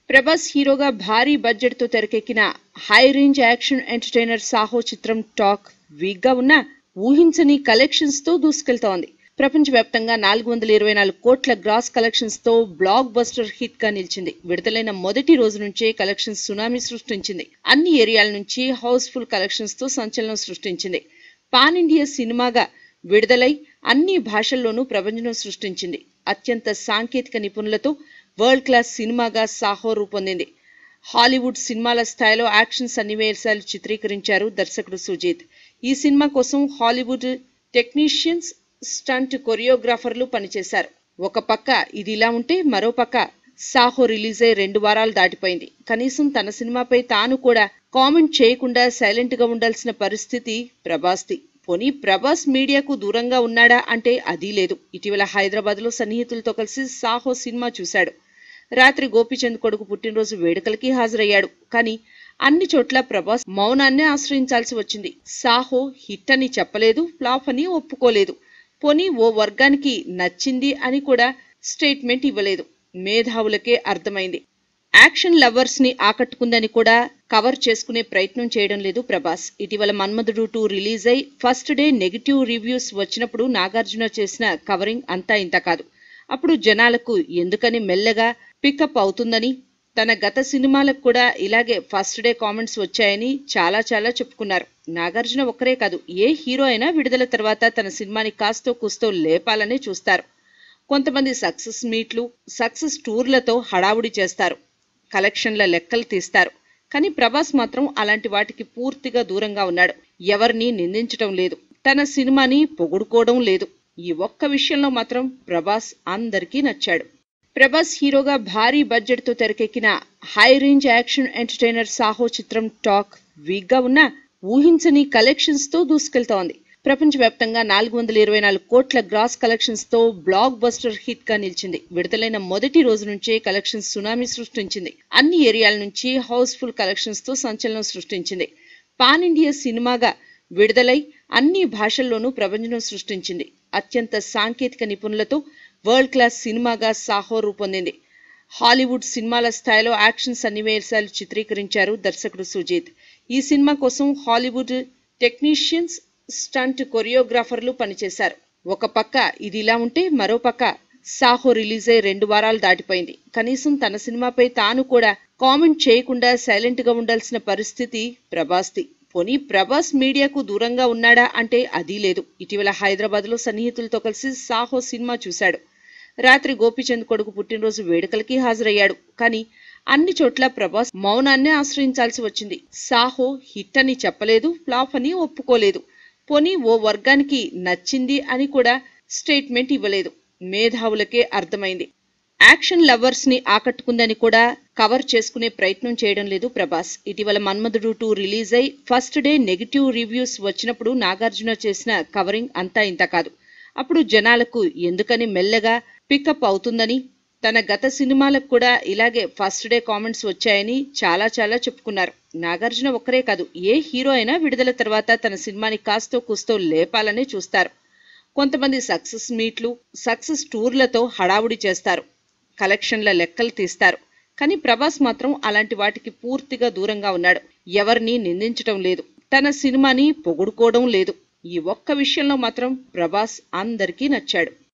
ప్రభాస్ హీరోగా భారీ బడ్జెట్ తో తెరకెక్కిన high range action entertainer Saaho చిత్రం టాక్ వీక్ గా ఉన్న ఊహించని కలెక్షన్స్ తో దూసుకెళ్తోంది. ప్రపంచవ్యాప్తంగా 424 కోట్ల గ్రాస్ కలెక్షన్స్ తో బ్లాక్ బస్టర్ హిట్ గా నిలిచింది. విడుదలైన మొదటి రోజు నుంచే కలెక్షన్స్ సునామీ సృష్టించింది. అన్ని ఏరియాల నుంచి హౌస్ఫుల్ కలెక్షన్స్ తో సంచలనం సృష్టించింది. పాన్ ఇండియా సినిమాగా విడుదలై అన్ని భాషల్లోనూ ప్రభంజనం సృష్టించింది. అత్యంత సాంకేతిక నిపుణులతో వరల్డ్ క్లాస్ సినిమాగా సాహో రూపొందింది. హాలీవుడ్ సినిమాల స్థాయిలో యాక్షన్ సన్నివేశాలు చిత్రీకరించారు దర్శకుడు సుజీత్. ఈ సినిమా కోసం హాలీవుడ్ టెక్నీషియన్స్, స్టంట్ కొరియోగ్రాఫర్లు పనిచేశారు. ఒక పక్క ఇది ఇలా ఉంటే మరో పక్క సాహో రిలీజ్ అయి 2 వారాలు దాటిపోయింది. కనీసం తన సినిమాపై తాను కూడా కామెంట్ చేయకుండా సైలెంట్ గా ఉండాల్సిన పరిస్థితి ప్రభాస్ది. పోనీ ప్రభాస్ మీడియాకు దూరంగా ఉన్నాడా అంటే అదీ లేదు. ఇటీవల హైదరాబాద్ లో సన్నిహితులతో కలిసి సాహో సినిమా చూశాడు. రాత్రి గోపీచంద్ కొడుకు పుట్టినరోజు వేడుకలకి హాజరయ్యాడు. కానీ అన్ని చోట్ల ప్రభాస్ మౌనాన్నే ఆశ్రయించాల్సి వచ్చింది. సాహో హిట్ అని చెప్పలేదు, ఫ్లాప్ అని ఒప్పుకోలేదు. పోనీ ఓ వర్గానికి నచ్చింది అని కూడా స్టేట్మెంట్ ఇవ్వలేదు. మేధావులకే అర్థమైంది. యాక్షన్ లవర్స్ ని ఆకట్టుకుందని కూడా కవర్ చేసుకునే ప్రయత్నం చేయడం లేదు ప్రభాస్. ఇటీవల మన్మధుడు 2 రిలీజ్ అయి ఫస్ట్ డే నెగిటివ్ రివ్యూస్ వచ్చినప్పుడు నాగార్జున చేసిన కవరింగ్ అంతా ఇంత కాదు. అప్పుడు జనాలకు ఎందుకని మెల్లగా పికప్ అవుతుందని, తన గత సినిమాలకు కూడా ఇలాగే ఫస్ట్ డే కామెంట్స్ వచ్చాయని చాలా చెప్పుకున్నారు. నాగార్జున ఒక్కరే కాదు, ఏ హీరో అయినా విడుదల తర్వాత తన సినిమాని కాస్తో కూస్తో లేపాలనే చూస్తారు. కొంతమంది సక్సెస్ మీట్లు, సక్సెస్ టూర్లతో హడావుడి చేస్తారు, కలెక్షన్ల లెక్కలు తీస్తారు. కానీ ప్రభాస్ మాత్రం అలాంటి వాటికి పూర్తిగా దూరంగా ఉన్నాడు. ఎవరిని నిందించడం లేదు, తన సినిమాని పొగుడుకోవడం లేదు. ఈ ఒక్క విషయంలో మాత్రం ప్రభాస్ అందరికీ నచ్చాడు. ప్రభాస్ హీరోగా భారీ బడ్జెట్ తో తెరకెక్కిన high range action entertainer Saaho చిత్రం టాక్ వీక్ గా ఉన్న ఊహించని కలెక్షన్స్ తో దూసుకెళ్తోంది. ప్రపంచవ్యాప్తంగా 424 కోట్ల గ్రాస్ కలెక్షన్స్ తో బ్లాక్ బస్టర్ హిట్ గా నిలిచింది. విడుదలైన మొదటి రోజు నుంచే కలెక్షన్స్ సునామీ సృష్టించింది. అన్ని ఏరియాల నుంచి హౌస్ఫుల్ కలెక్షన్స్ తో సంచలనం సృష్టించింది. పాన్ ఇండియా సినిమాగా విడుదలై అన్ని భాషల్లోనూ ప్రభంజనం సృష్టించింది. అత్యంత సాంకేతిక నిపుణులతో వరల్డ్ క్లాస్ సినిమాగా సాహో రూపొందింది. హాలీవుడ్ సినిమాల స్థాయిలో యాక్షన్ సన్నివేశాలు చిత్రీకరించారు దర్శకుడు సుజీత్. ఈ సినిమా కోసం హాలీవుడ్ టెక్నీషియన్స్, స్టంట్ కొరియోగ్రాఫర్లు పనిచేశారు. ఒక పక్క ఇది ఇలా ఉంటే మరో పక్క సాహో రిలీజ్ అయి 2 వారాలు దాటిపోయింది. కనీసం తన సినిమాపై తాను కూడా కామెంట్ చేయకుండా సైలెంట్ గా ఉండాల్సిన పరిస్థితి ప్రభాస్ది. పోనీ ప్రభాస్ మీడియాకు దూరంగా ఉన్నాడా అంటే అదీ లేదు. ఇటీవల హైదరాబాద్ లో సన్నిహితులతో కలిసి సాహో సినిమా చూశాడు. రాత్రి గోపీచంద్ కొడుకు పుట్టినరోజు వేడుకలకి హాజరయ్యాడు. కానీ అన్ని చోట్ల ప్రభాస్ మౌనాన్నే ఆశ్రయించాల్సి వచ్చింది. సాహో హిట్ అని చెప్పలేదు, ఫ్లాప్ అని ఒప్పుకోలేదు. పోనీ ఓ వర్గానికి నచ్చింది అని కూడా స్టేట్మెంట్ ఇవ్వలేదు. మేధావులకే అర్థమైంది. యాక్షన్ లవర్స్ ని ఆకట్టుకుందని కూడా కవర్ చేసుకునే ప్రయత్నం చేయడం లేదు ప్రభాస్. ఇటీవల మన్మధుడు 2 రిలీజ్ అయి ఫస్ట్ డే నెగిటివ్ రివ్యూస్ వచ్చినప్పుడు నాగార్జున చేసిన కవరింగ్ అంతా ఇంత కాదు. అప్పుడు జనాలకు ఎందుకని మెల్లగా పికప్ అవుతుందని, తన గత సినిమాలకు కూడా ఇలాగే ఫస్ట్ డే కామెంట్స్ వచ్చాయని చాలా చెప్పుకున్నారు. నాగార్జున ఒక్కరే కాదు, ఏ హీరో అయినా విడుదల తర్వాత తన సినిమాని కాస్తో కూస్తో లేపాలనే చూస్తారు. కొంతమంది సక్సెస్ మీట్లు, సక్సెస్ టూర్లతో హడావుడి చేస్తారు, కలెక్షన్ల లెక్కలు తీస్తారు. కానీ ప్రభాస్ మాత్రం అలాంటి వాటికి పూర్తిగా దూరంగా ఉన్నాడు. ఎవరిని నిందించడం లేదు, తన సినిమాని పొగుడుకోవడం లేదు. ఈ ఒక్క విషయంలో మాత్రం ప్రభాస్ అందరికీ నచ్చాడు.